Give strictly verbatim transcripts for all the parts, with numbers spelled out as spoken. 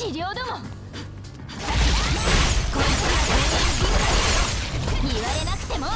治療ども。こいつが言われなくても。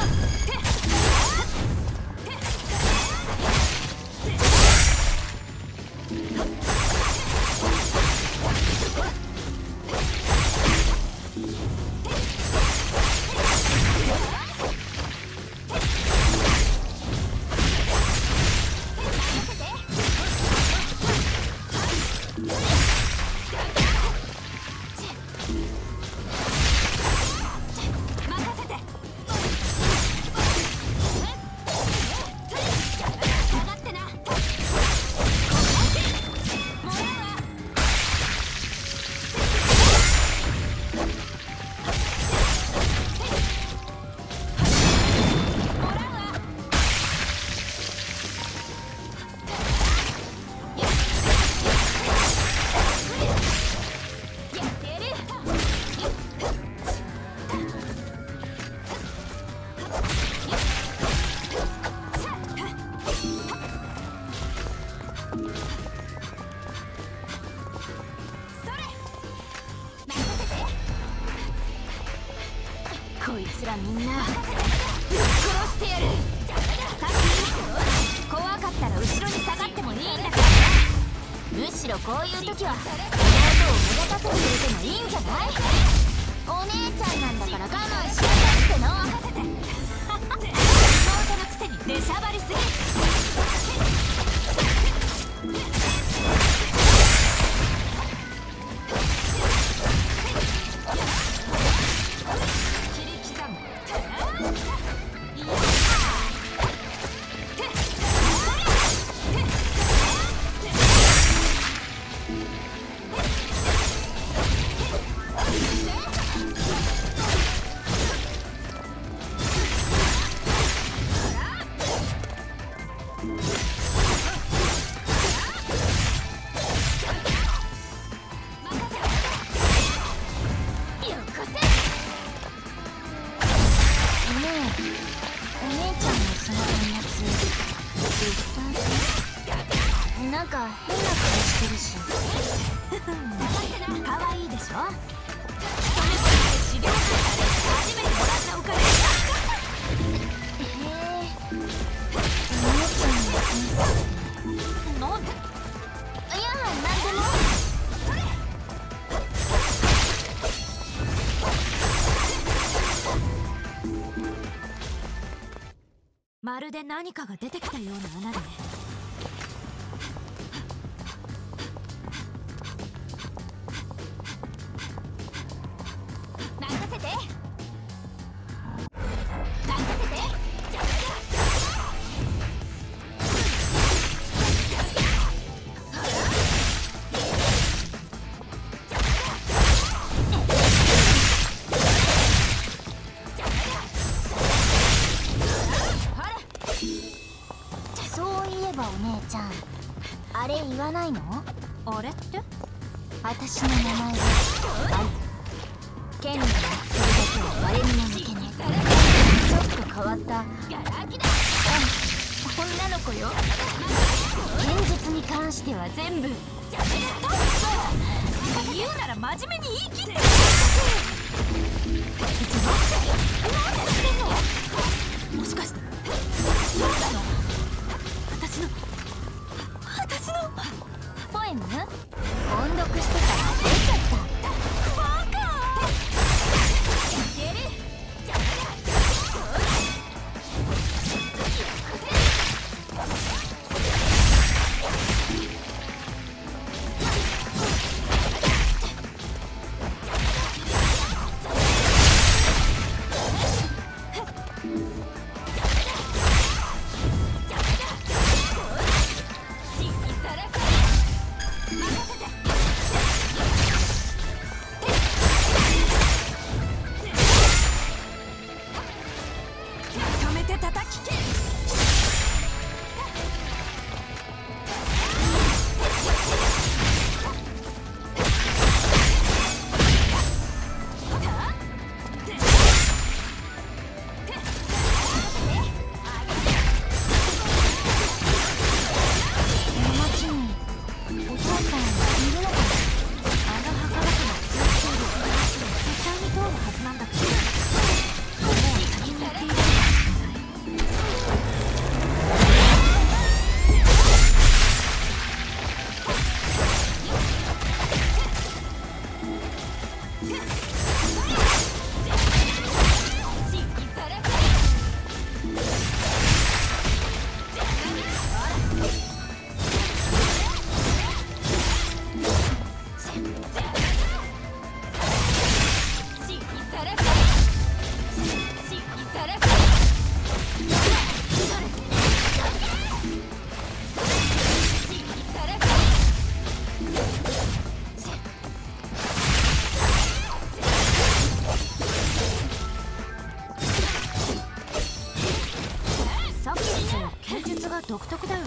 こいつらみんなぶっ殺してやる。さっき怖かったら後ろに下がってもいいんだから。むしろこういう時は妹を目立たせてくれてもいいんじゃない。お姉ちゃんなんだから我慢しなさいっての。妹のくせに出しゃばりすぎ。なんか変な顔してるし。可愛いでしょ。一目惚れして修行会で初めてもらったお金。へえ、お姉ちゃんのセンス。なんで？いや、なんでも。まるで何かが出てきたような穴でね。お姉ちゃん、あれ言わないの？あれって？私の名前はバイ。剣にぶつけるだけは割にも抜けねえ。ちょっと変わった女の子よ。剣術に関しては全部。言うなら真面目に言い切って。もしかしてそうなの？私の私のポエム音読してたら出ちゃった。バカいける。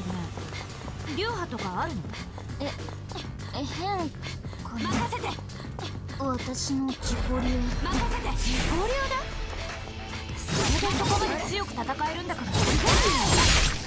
流派とかあるの？ええ変かな。任せて。私の自己流。任せて。自己流だ。それでそこまで強く戦えるんだからすごいよ。